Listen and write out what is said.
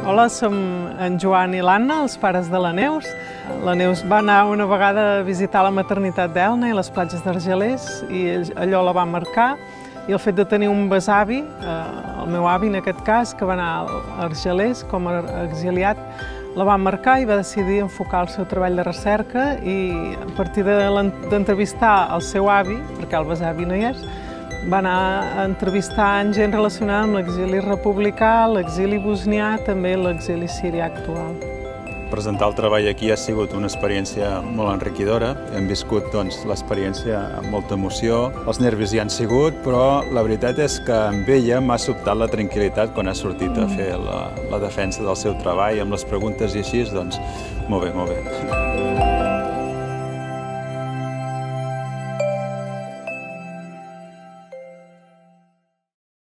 Hola, som en Joan i l'Anna, els pares de la Neus. La Neus va anar una vegada a visitar la maternitat d'Elna i les platges d'Argelers i allò la va marcar. I el fet de tenir un besavi, el meu avi en aquest cas, que va anar a Argelers com a exiliat, la va marcar i va decidir enfocar el seu treball de recerca i a partir d'entrevistar el seu avi, perquè el besavi no hi és, va anar a entrevistar gent relacionada amb l'exili republicà, l'exili bosnià, també l'exili sirià actual. Presentar el treball aquí ha sigut una experiència molt enriquidora. Hem viscut l'experiència amb molta emoció. Els nervis hi han sigut, però la veritat és que amb ella m'ha sobtat la tranquil·litat quan ha sortit a fer la defensa del seu treball, amb les preguntes i així, doncs molt bé, molt bé.